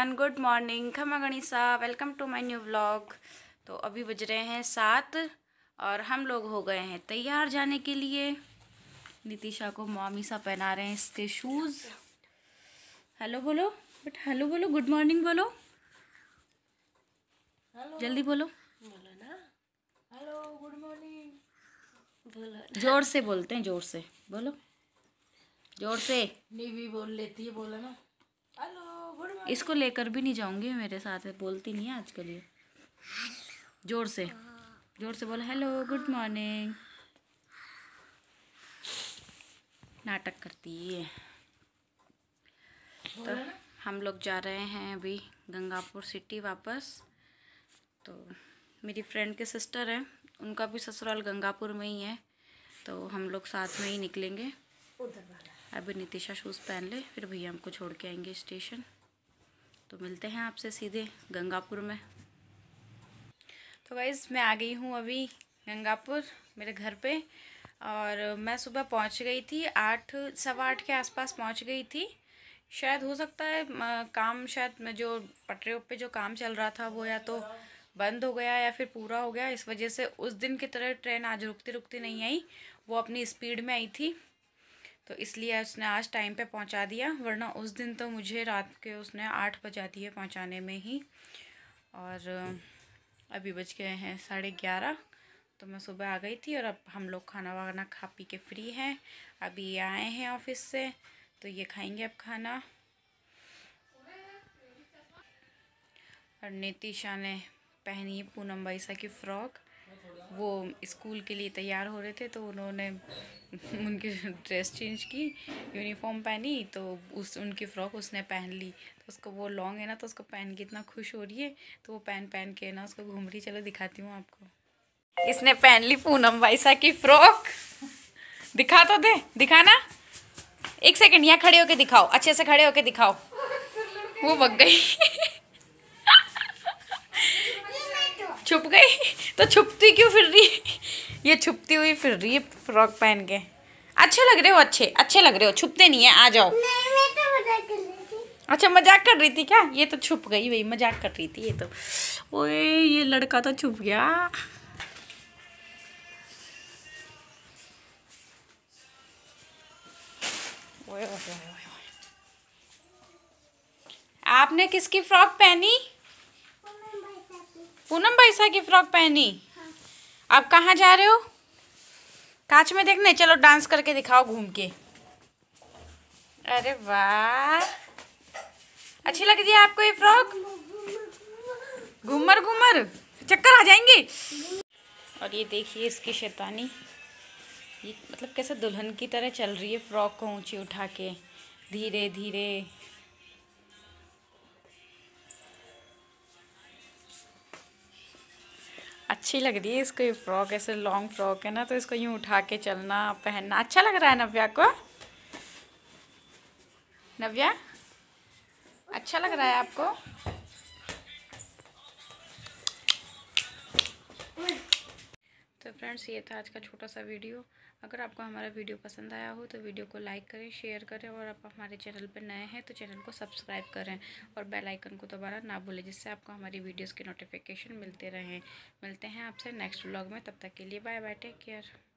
Everyone, good morning, खमा गणिसा, welcome to my new vlog. तो अभी बज रहे हैं 7 और हम लोग हो गए हैं तैयार जाने के लिए। नितिशा को मॉमी सा पहना रहे हैं इसके शूज़। हेलो बोलो बट, हेलो बोलो, गुड मॉर्निंग बोलो, जल्दी बोलो। बोलो ना, हेलो गुड मॉर्निंग बोलो। जोर से बोलते हैं, जोर से बोलो, जोर से। नीवी बोल लेती है, बोलो ना, हेलो गुड मॉर्निंग। इसको लेकर भी नहीं जाऊंगी मेरे साथ, है बोलती नहीं है आजकल ये। जोर से, जोर से बोलो, हेलो गुड मॉर्निंग। नाटक करती है। तो हम लोग जा रहे हैं अभी गंगापुर सिटी वापस। तो मेरी फ्रेंड के सिस्टर है, उनका भी ससुराल गंगापुर में ही है, तो हम लोग साथ में ही निकलेंगे। अभी नितिशा शूज़ पहन ले, फिर भैया हमको छोड़ के आएंगे स्टेशन। तो मिलते हैं आपसे सीधे गंगापुर में। तो गाइस, मैं आ गई हूँ अभी गंगापुर मेरे घर पे। और मैं सुबह पहुँच गई थी, 8 सवा 8 के आसपास पहुँच गई थी। शायद हो सकता है काम, शायद मैं जो पटरियों पे जो काम चल रहा था वो या तो बंद हो गया या फिर पूरा हो गया। इस वजह से उस दिन की तरह ट्रेन आज रुकती रुकती नहीं आई, वो अपनी स्पीड में आई थी, तो इसलिए उसने आज टाइम पे पहुंचा दिया। वरना उस दिन तो मुझे रात के उसने 8 बजा दिए पहुंचाने में ही। और अभी बज गए हैं 11:30। तो मैं सुबह आ गई थी और अब हम लोग खाना वाना खा पी के फ्री हैं। अभी ये आए हैं ऑफिस से, तो ये खाएंगे अब खाना। और नितिशा ने पहनी है पूनम बाईसा की फ़्रॉक। वो स्कूल के लिए तैयार हो रहे थे, तो उन्होंने उनकी ड्रेस चेंज की, यूनिफॉर्म पहनी, तो उनकी फ़्रॉक उसने पहन ली। तो उसको वो लॉन्ग है ना, तो उसको पहन के इतना खुश हो रही है, तो वो पहन के ना उसको घूम रही। चलो दिखाती हूँ आपको। इसने पहन ली पूनम बाईसा की फ़्रॉक। दिखा तो दे, दिखाना। एक सेकंड, यहाँ खड़े होके दिखाओ, अच्छे से खड़े होके दिखाओ। वो भग गई। छुप गई, तो छुपती क्यों फिर रही? ये छुपती हुई फिर रही है फ्रॉक पहन के। अच्छे लग रहे हो, अच्छे लग रहे हो, छुपते नहीं है, आ जाओ। नहीं, मैं तो मजाक कर रही थी। अच्छा, मजाक कर रही थी क्या? ये तो छुप गई भाई, मजाक कर रही थी ये तो। ओए, ये लड़का तो छुप गया। ओए ओए ओए ओए। आपने किसकी फ्रॉक पहनी? पूनम बाईसा की फ्रॉक पहनी। आप कहाँ जा रहे हो? कांच में देखने चलो, डांस करके दिखाओ घूम के। अरे वाह, अच्छी लग रही है आपको ये फ्रॉक? घूमर घूमर चक्कर आ जाएंगे। और ये देखिए इसकी शैतानी, ये मतलब कैसे दुल्हन की तरह चल रही है, फ्रॉक को ऊंची उठा के धीरे धीरे। अच्छी लग रही है इसको ये फ्रॉक, ऐसे लॉन्ग फ्रॉक है ना, तो इसको यूं उठा के चलना पहनना अच्छा लग रहा है। नव्या को, नव्या अच्छा लग रहा है आपको? तो फ्रेंड्स, ये था आज का छोटा सा वीडियो। अगर आपको हमारा वीडियो पसंद आया हो तो वीडियो को लाइक करें, शेयर करें, और आप हमारे चैनल पर नए हैं तो चैनल को सब्सक्राइब करें और बेल आइकन को दबाना ना भूलें, जिससे आपको हमारी वीडियोस के नोटिफिकेशन मिलते रहें। मिलते हैं आपसे नेक्स्ट व्लॉग में, तब तक के लिए बाय बाय, टेक केयर।